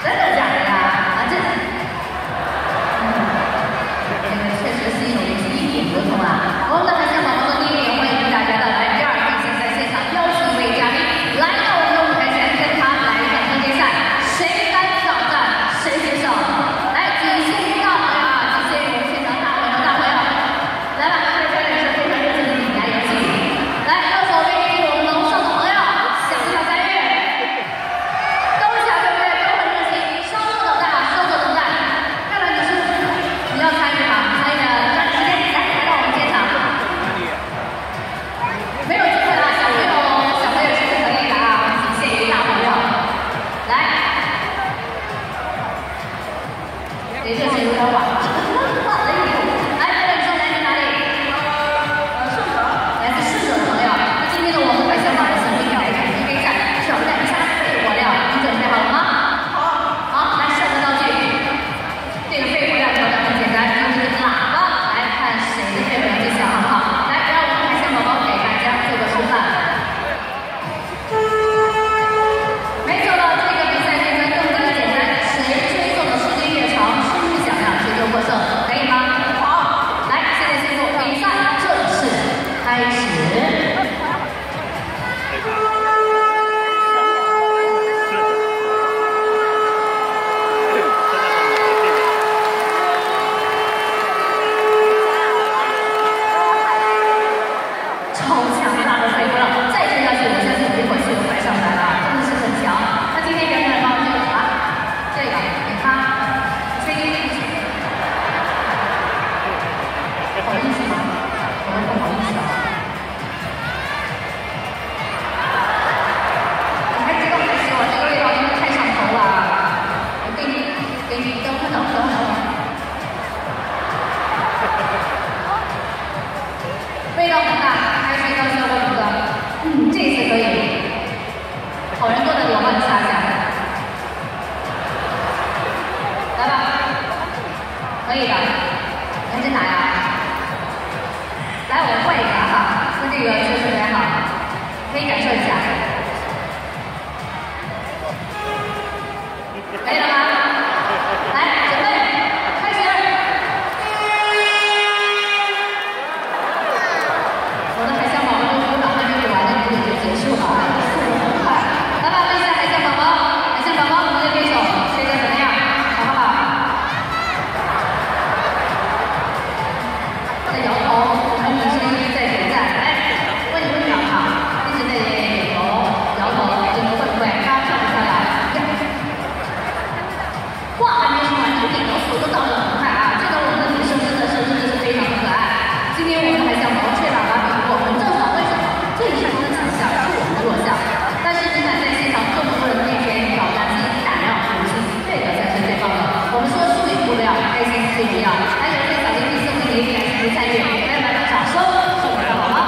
真的假的呀？啊，这，这个确实是有一点不同啊。我们的海鲜宝宝的第一点，欢迎大家的来。第二，现在现场邀请一位嘉宾来到我们的舞台前，跟他来一场分决赛，谁敢挑战谁接受。来，举幸运大朋友啊，谢谢我们现场大朋友大朋友，来吧，这边也是非常热情的你来有请。来，右手边给我们龙少的朋友，想一下3月。 都一下，对不对？都很热情，稍作等待啊，稍作等待。看来你要参与哈，参与的抓紧时间来到我们现场。没有机会啊，小朋友是可以的啊，我们请谢一大朋友来。这热情有点晚了，来，你说来自哪里？顺德，来自顺德的朋友。那今天呢，我们海鲜宝宝送给你来一场 PK 战，挑战一下肺活量，你准备好了吗？好，来上个道具。这个肺活量挑战很简单，用这个喇叭来看谁的肺活量最小，好不好？来，让我们海鲜宝宝给大家做个示范。没错了，这个比赛竞争更加的简单，谁吹奏的时间越长，声音响亮，谁就获胜，可以吗？好，来，现在进入比赛正式开始。 超强大的肺活量，再吹下去，我相信一会儿就快上来了，真的是很强。那今天表演的方式啊，这个给他吹进去，好意思吗？我们不好意思啊。你还知道还说这个味道真的太上头了，我给你等会儿。味道很大，还是一道效果不错。这次可以，好人多的地方下下。来吧，可以的，还真拿呀。来，我换一个哈，说这个确实很好，可以感受一下。可以了吗？来，准备，开始。 我的海鲜宝宝的舞蹈还没有完呢，就结束了，速度很快。来吧，问一下海鲜宝宝，海鲜宝宝，你的对手吹得怎么样？好不好？在摇头，然后你声音在点赞。来，问你们两场，一直在点头摇头，这个会不会？大家看不看来？话还没说完，你点头速度到得很快啊！这个我们的女生真的是非常可爱。今天我们的海鲜宝宝吹喇叭比我们正常，为什么？这是他们的强项，是我们的弱项。但是你敢在现场这么多人面前挑战自己胆量和信心，这个才是最棒的。我们说输赢不重要，开心最重要。还有一些小惊喜送给你，感谢参与，来把掌声送给他好吗？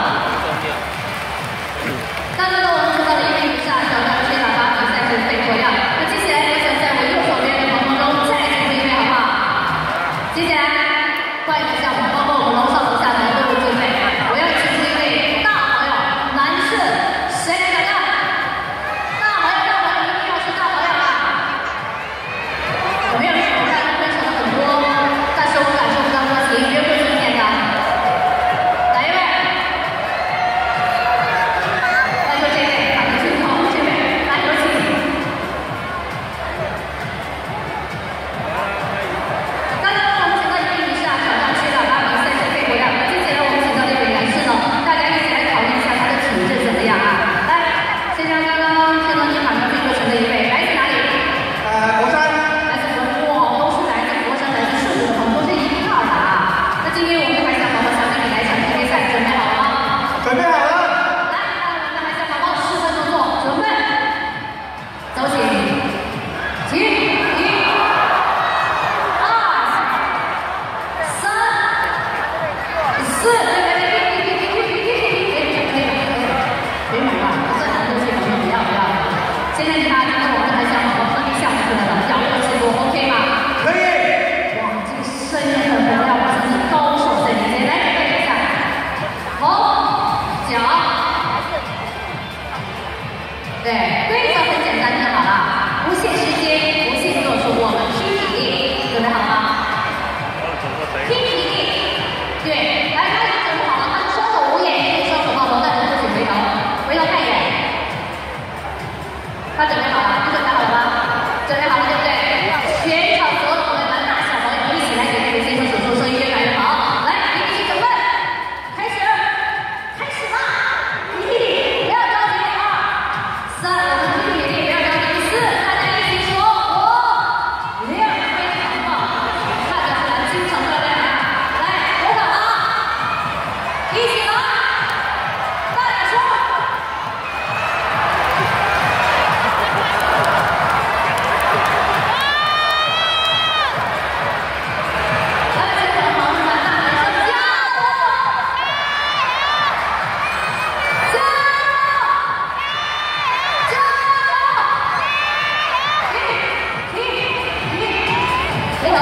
刚刚呢，我们说到了1名以下挑战吹喇叭比赛是肺活量。那接下来我想在我右手边的朋友中再次一位，好不好？ 头。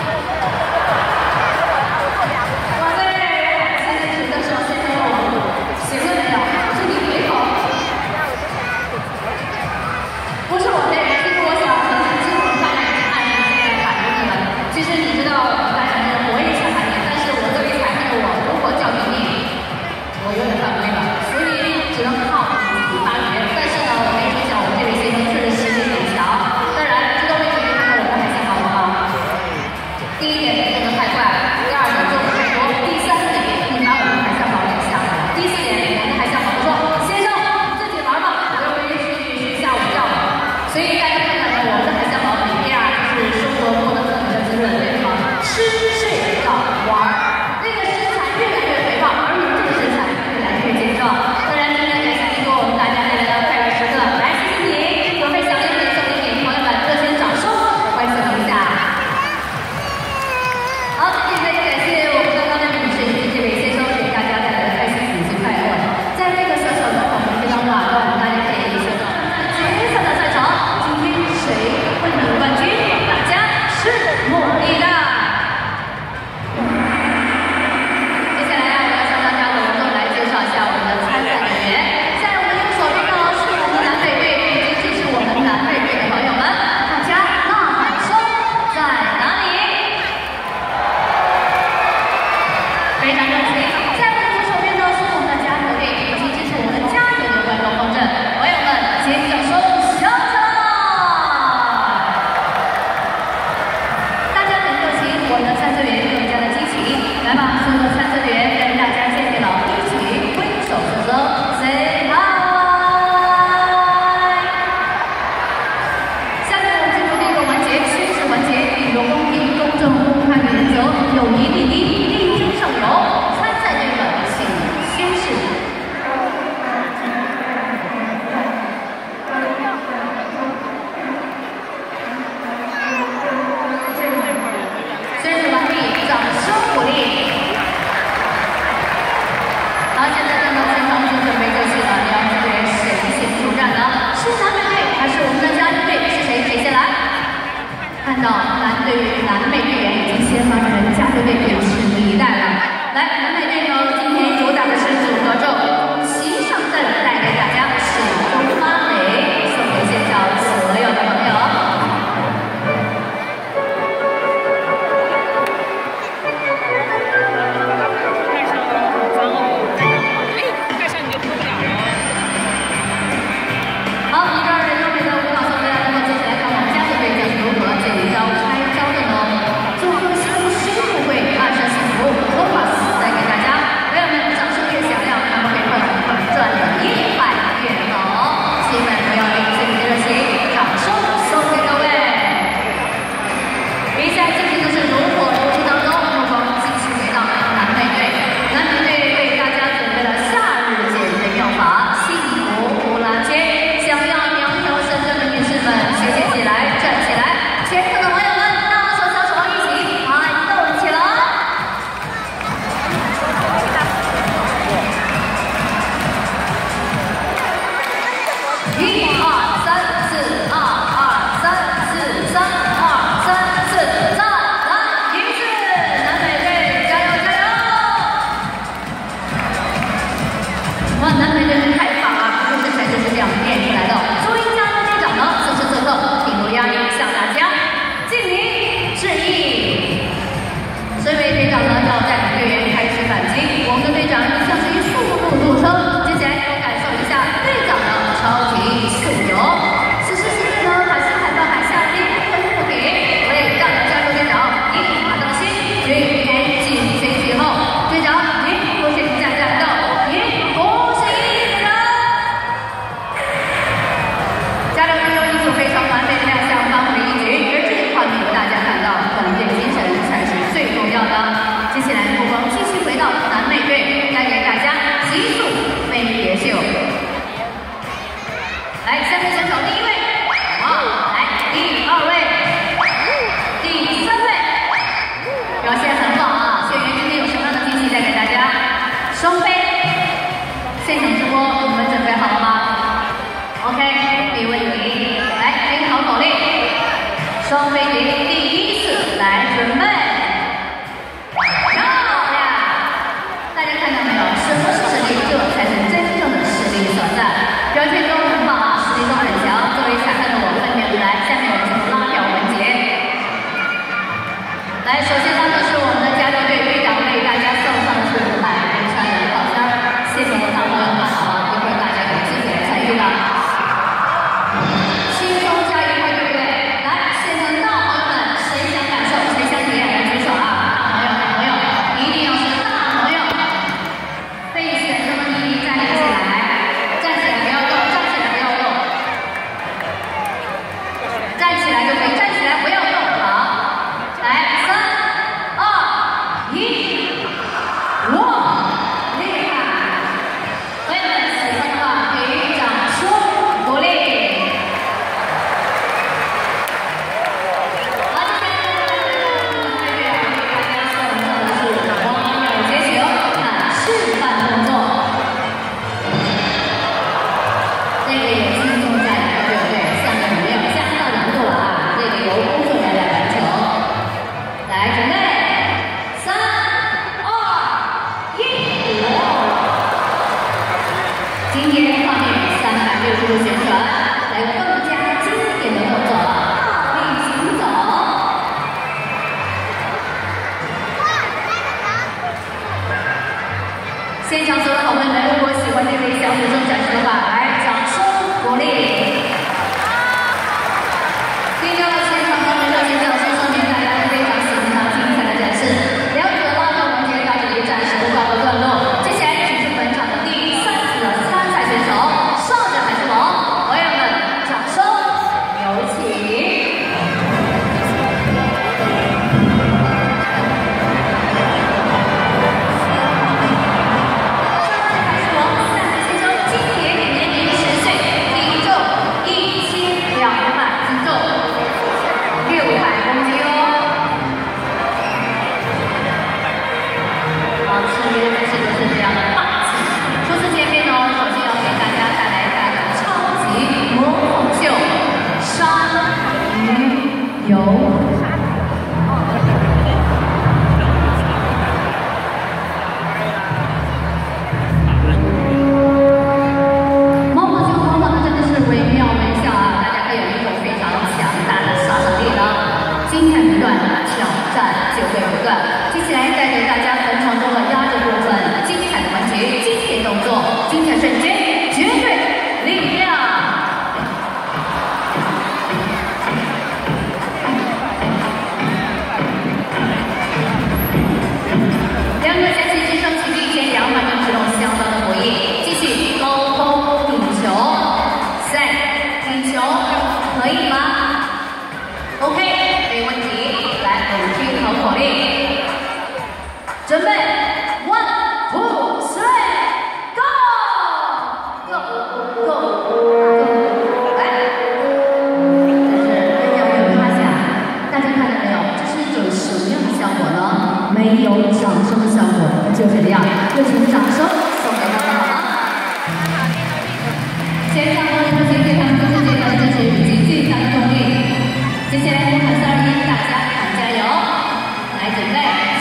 哇塞，现在ถือ的是先生，行了没有？是你回头。不是我这人，其实我想很清楚大家已经按时间来反应你们。其实你知道，大家我也想反应，但是我这里反应的我，如果叫你，我有点犯规了，所以只能靠你自己发掘。但是呢，我跟你讲，我们这位先生确实实力很强。当然，这个位置看到我们还想好不好？第一点不能太快，第二点做的太多，第三点你把我们海象堡给吓着了，第四点我们海象堡说先生自己玩吧，我要回去下午觉了。所以大家看看呢，我们的海象堡里面就是生活过得很滋润，为什么？吃睡觉玩，那个身材越来越肥胖，而你们这个身材越来越健壮。当然，今天感谢您给我们大家带来的快乐时刻，来谢谢你，准备响亮的送给朋友们热情掌声，欢迎一下。好，这边感谢我们刚刚的女士以及这位先生给大家带来的开心以及快乐。在这个小小的广播当中啊，让我们大家可以学到接下来的赛场，今天谁会得冠军？大家拭目以待。接下来啊，我要向大家隆重来介绍一下我们的参赛人员。在我们右手边呢是我们南北队以及支持我们南北队的朋友们，大家呐喊声在哪里？非常热情。在我们左手边呢是我们的加油队以及支持我们加油的观众方阵，朋友们，请掌声响起来！大家很热情，我们的参赛员更加的激情。来吧，所有的参赛员跟大家见面了，一起挥手说声 say hi。下面我们进入第一个环节，宣誓环节，以公平、公正、公开原则，友谊第一，力争上游。参赛队们，请宣誓。宣誓完毕，掌声鼓励。好，现在看到现场就准备就绪了，两支队谁先出战呢？是南北队还是我们的加油队？是谁先来？看到南美队员已经先发人加油队表示拭目以待了。来，南美队呢，今天主打的是组合咒，席上阵带给大家手中芭蕾，送给现场所有的朋友。好，一个人优美的舞蹈送给大家，那么接下来看我们加油队将如何这一招拆招的呢？祝贺新入会24幸福罗马斯带给大家，朋友们掌声越响亮，他们会赚得越快越好。希望朋友们最后的热情，掌声送给各位。比赛进行的是如火如荼当中，目光继续回到南美队，南美队为大家准备了夏日减肥妙法，幸福呼啦圈。想要苗条神圣的女士们，学习起来，站起来！全场的朋友们，大手小手一起嗨动起来！1、2、3、4，2、2、3、4、3、2、3、4，再来一次！南美队加油加油！哇，南美队太棒了，这身材就是这样练出来的。作为加油队长呢，此时此刻顶住压力向大家敬礼致意。身为队长呢，要带领队员开始反击。我们的队长一向是以速度著称，接下来我感受一下队长的超级速游。此时此刻呢，海星海报海下力不给，为大家加油队长，你马上心，队员紧随其后。队长，您不是战斗，您恭喜队长！加油队友一组非常完美的亮相，发挥一局，而这一画面大家看到，团队精神才是最重要的。接下来目光继续回到南美队，带给大家极速飞碟秀。来，下面选手第一位，好，来第二位，第三位，表现很好啊！学员今天有什么样的惊喜带给大家？双飞，现场直播，你们准备好了吗 ？OK， 没问题。来，听好口令，双飞碟第一次。 来准备，漂亮！大家看到没有？什么是实力？这才是真正的实力所在。表现中很棒啊，实力都很强。作为裁判的我分别来，下面我们进入拉票环节。来，首先当的是我们的家政队队长为大家送上的是500元穿的套衫，谢谢我们大朋友们，好吗？一会儿大家有机会参与的。轻松加愉快，对不对？来，现场大朋友们，谁想感受，谁想体验，来举手啊！大朋友，一定要是大朋友。被选中的你一定站立起来，站起来不要动，站起来不要动，站起来就可以，站起来不要动，好。来，3、2、1，哇，厉害！朋友们喜欢的话，给予掌声鼓励。好，接下来我们为大家送上的是荒谬节型看示范动作，这个也轻松加一个，对不对？下面没有加到难度了啊，这个由工作人员来完成。来，准备，3、2、1，今天画面360度旋转，来个更加经典的动作了，倒立行走。现场所有的好朋友们，如果喜欢这类小活动展示的话，来掌声鼓励。听到了现场朋友们热情掌声，说明大家都非常喜欢他精彩的展示。了解了拉票环节到这里暂时告个段落，接下来请出本场的第3组的参赛选手，少者还是龙？朋友们，掌声有请。准备 ，1、2、3， go！ 来，但是有没有发现，大家看到没有？这是一种什么样的效果呢？没有掌声的效果，就这样。有请掌声送给他们好吗？现场观众们，对他们就是这个支持以及最大的动力。接下来我喊3、2、1，大家喊加油！来，准备。